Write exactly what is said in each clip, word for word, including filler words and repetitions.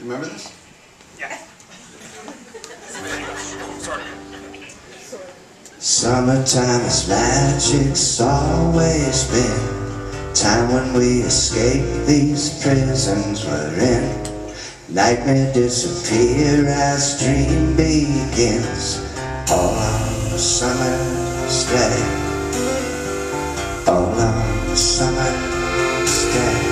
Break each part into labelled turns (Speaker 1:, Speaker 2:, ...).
Speaker 1: Remember this?
Speaker 2: Yeah. Sorry.
Speaker 3: Summertime is magic's always been time when we escape these prisons we're in. Nightmare disappear as dream begins. All on summer's day, all on summer's day.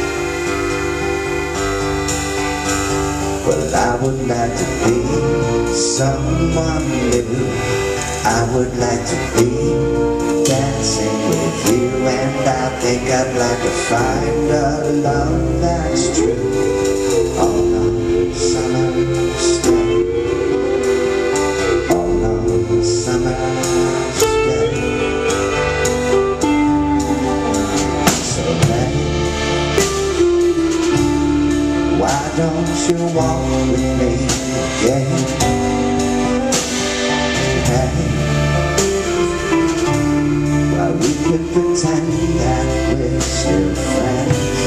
Speaker 3: Well, I would like to be someone new. I would like to be dancing with you, and I think I'd like to find a love that's true. All on summer's day, all on summer's day. So hey, why don't you walk with me again? Well, we could pretend that we're still friends.